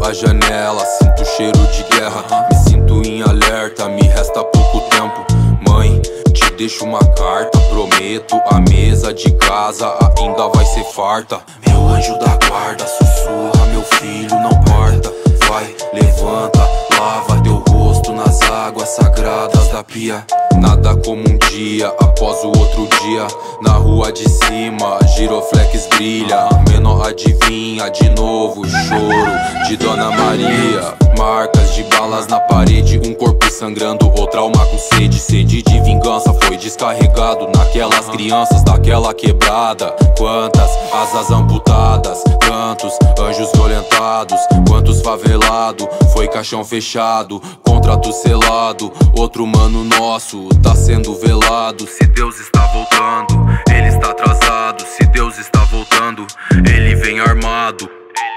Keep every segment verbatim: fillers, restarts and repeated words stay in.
a janela, sinto o cheiro de guerra. Me sinto em alerta, me resta pouco tempo. Mãe, te deixo uma carta, prometo, a mesa de casa ainda vai ser farta. Meu anjo da guarda, sussurra, meu filho, não parta. Vai, levanta, lava teu rosto nas águas sagradas da pia. Nada como um dia após o outro dia. Na rua de cima, giroflex brilha. Menor adivinha, de novo o choro de Dona Maria. Marcas de balas na parede, um corpo sangrando, ou trauma com sede. Sede de vingança foi descarregado naquelas crianças daquela quebrada. Quantas asas amputadas, tantos anjos violentados. Quantos favelado, foi caixão fechado, contrato selado. Outro mano nosso tá sendo velado. Se Deus está voltando, ele está atrasado. Se Deus está voltando, ele vem armado.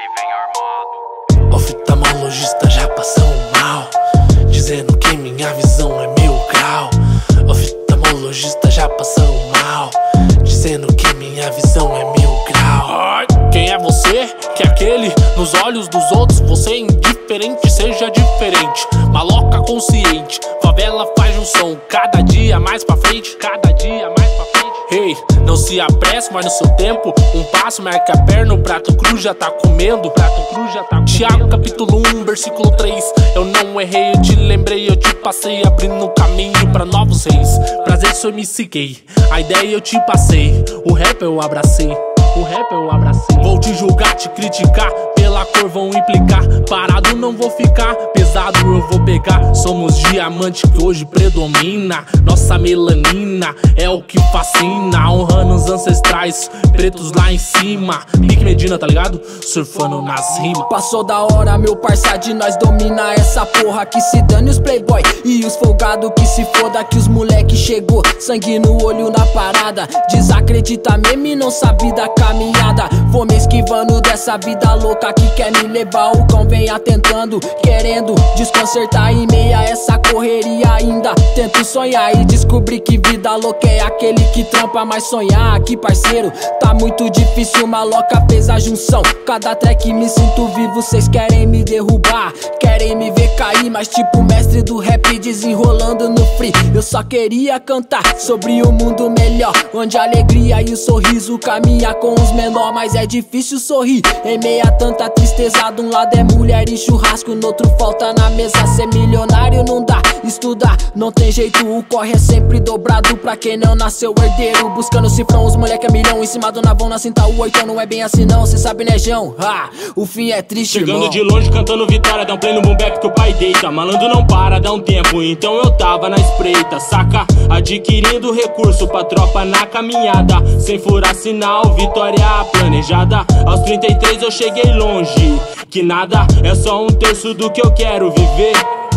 Oftalmologista já passou mal, dizendo que minha visão é mil grau. Oftalmologista já passou mal, dizendo que minha visão é mil grau. Ai, quem é você? Que é aquele nos olhos dos outros? Você é indiferente, seja diferente. Maloca consciente, favela faz junção. Cada dia mais pra frente, cada dia mais pra frente. Ei, hey, não se apresse, mas no seu tempo. Um passo marca a perna, o prato cru já tá comendo. Prato cru já tá comendo. Tiago capítulo um, versículo três. Eu não errei, eu te lembrei, eu te passei, abrindo um caminho pra novos reis. Prazer, sou M C Gay, a ideia eu te passei. O rap eu abracei, o rap eu abracei. Vou te julgar, te criticar, pela cor vão implicar. Parado não vou ficar, pesado eu vou pegar. Somos diamante que hoje predomina. Nossa melanina é o que fascina. Honrando os ancestrais, pretos lá em cima. Pique Medina, tá ligado? Surfando nas rimas. Passou da hora, meu parça, de nós domina essa porra. Que se dane os playboy e os folgado, que se foda que os moleque chegou. Sangue no olho na parada, desacredita meme, não sabe da caminhada. Vou me esquivando dessa vida louca que quer me levar. O cão vem atentando, querendo desconcertar. Em meia essa correria ainda tento sonhar e descobri que vida louca é aquele que trampa. Mas sonhar aqui, parceiro, tá muito difícil. Maloca fez a junção, cada track me sinto vivo. Cês querem me derrubar, querem me ver cair, mas tipo mestre do rap desenrolando no free. Eu só queria cantar sobre um mundo melhor, onde a alegria e o sorriso caminha com os menor. Mas é difícil sorrir em meio a tanta tristeza. De um lado é mulher e churrasco, no outro falta na mesa. Ser milionário não dá, estudar não tem jeito. O corre é sempre dobrado pra quem não nasceu herdeiro. Buscando cifrão, os moleque é milhão em cima do navão, na cinta o oitão. Não é bem assim não, cê sabe né, Jão? Ah, o fim é triste, chegando irmão. De longe cantando vitória, dá um play no boom bap que o pai deita. Malandro não para, dá um tempo, então eu tava na espreita, saca? Adquirindo recurso pra tropa na caminhada, sem furar sinal, vitória planejada. Aos trinta e três eu cheguei longe, que nada é só um terço do que eu quero viver.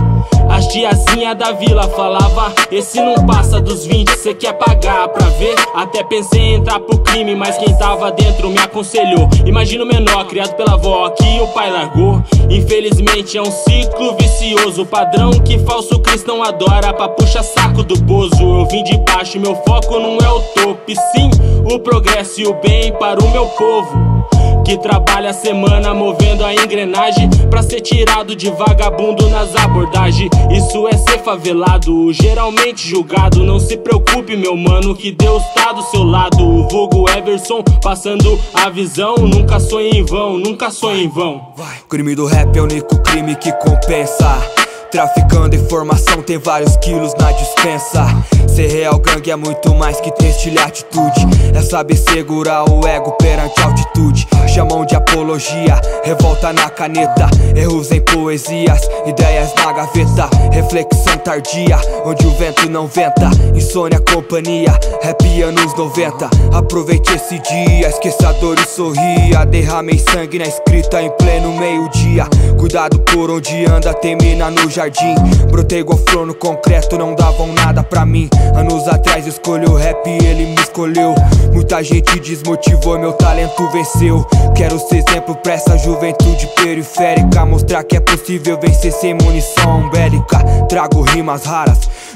As tiazinha da vila falava, esse não passa dos vinte, cê quer pagar pra ver? Até pensei em entrar pro crime, mas quem tava dentro me aconselhou. Imagina o menor, criado pela avó, que o pai largou. Infelizmente é um ciclo vicioso, padrão que falso cristão adora pra puxar saco do bozo. Eu vim de baixo, meu foco não é o topo, e sim o progresso e o bem para o meu povo, que trabalha a semana movendo a engrenagem pra ser tirado de vagabundo nas abordagens. Isso é ser favelado, geralmente julgado. Não se preocupe meu mano, que Deus tá do seu lado. O vulgo Everson passando a visão. Nunca sonhe em vão, nunca sonhe em vão. O crime do rap é o único crime que compensa. Traficando informação, tem vários quilos na dispensa. Ser real gangue é muito mais que ter estilo e atitude. É saber segurar o ego perante a altitude. Chamam de apologia, revolta na caneta. Erros em poesias, ideias na gaveta. Reflexão tardia, onde o vento não venta. Insônia, companhia, rap anos noventa. Aproveite esse dia, esqueça a dor e sorria. Derramei sangue na escrita em pleno meio-dia. Cuidado por onde anda, tem mina no jardim. Brotei igual flor no concreto, não davam nada pra mim. Anos atrás escolhi o rap e ele me escolheu. Muita gente desmotivou, meu talento venceu. Quero ser exemplo pra essa juventude periférica. Mostrar que é possível vencer sem munição bélica. Trago rimas raras,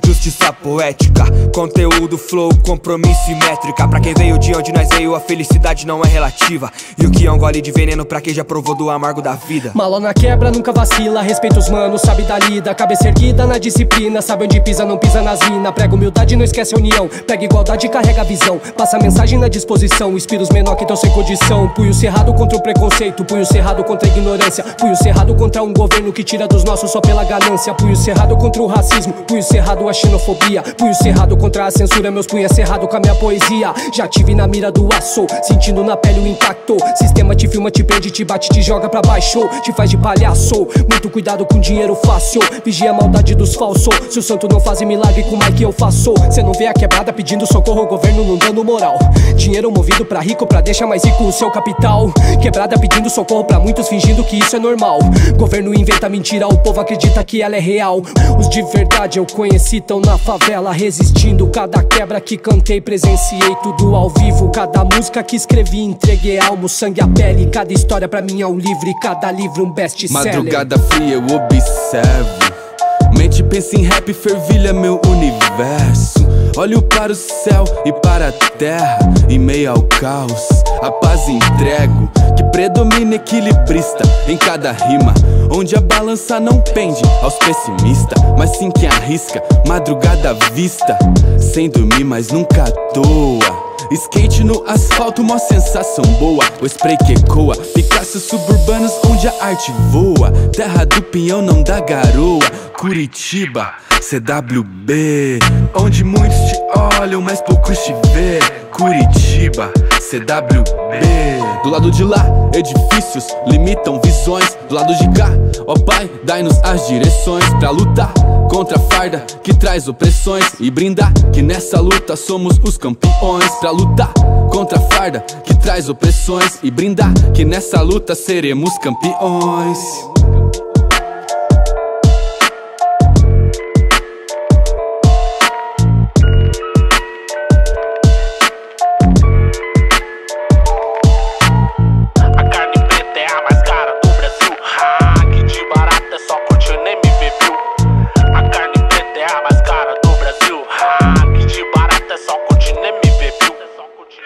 justiça poética, conteúdo, flow, compromisso e métrica. Pra quem veio de onde nós veio, a felicidade não é relativa. E o que é um gole de veneno pra quem já provou do amargo da vida. Maló na quebra, nunca vacila, respeita os manos, sabe da lida. Cabeça erguida na disciplina, sabe onde pisa, não pisa nas minas. Prega humildade, não esquece a união, prega igualdade e carrega a visão. Passa a mensagem na disposição, inspira os menor que estão sem condição. Punho cerrado contra o preconceito, punho cerrado contra a ignorância. Punho cerrado contra um governo que tira dos nossos só pela ganância. Punho cerrado contra o racismo, punho cerrado a xenofobia. Punho cerrado contra a censura, meus punhos cerrado com a minha poesia. Já tive na mira do aço, sentindo na pele o impacto. Sistema te filma, te prende, te bate, te joga pra baixo, te faz de palhaço. Muito cuidado com dinheiro fácil, vigia a maldade dos falsos. Se o santo não faz milagre, como é que eu faço? Cê não vê a quebrada pedindo socorro, o governo não dando moral. Dinheiro movido pra rico, pra deixar mais rico o seu capital. Quebrada pedindo socorro pra muitos, fingindo que isso é normal. Governo inventa mentira, o povo acredita que ela é real. Os de verdade eu conheci, tão na favela resistindo. Cada quebra que cantei, presenciei tudo ao vivo. Cada música que escrevi, entreguei alma, sangue, a pele. Cada história pra mim é um livro e cada livro um best-seller. Madrugada fria eu observo, mente pensa em rap, fervilha meu universo. Olho para o céu e para a terra, em meio ao caos, a paz entrego, que predomina equilibrista em cada rima, onde a balança não pende aos pessimistas, mas sim quem arrisca, madrugada à vista, sem dormir mas nunca à toa. Skate no asfalto, mó sensação boa. O spray que ecoa, Picasso suburbanos onde a arte voa. Terra do pinhão não dá garoa. Curitiba, C W B, onde muitos te olham, mas poucos te vê. Curitiba, C W B. Do lado de lá, edifícios limitam visões. Do lado de cá, ó Pai, dai-nos as direções pra lutar contra a farda que traz opressões e brindar que nessa luta somos os campeões. Pra lutar contra a farda que traz opressões e brindar que nessa luta seremos campeões.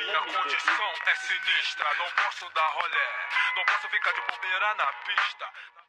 Não posso dar rolé, não posso ficar de bobeira na pista.